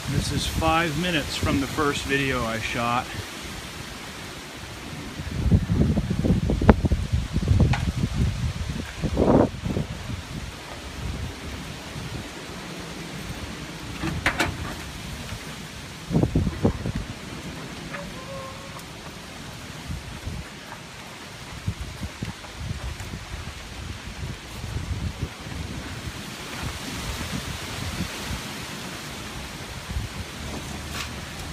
This is 5 minutes from the first video I shot.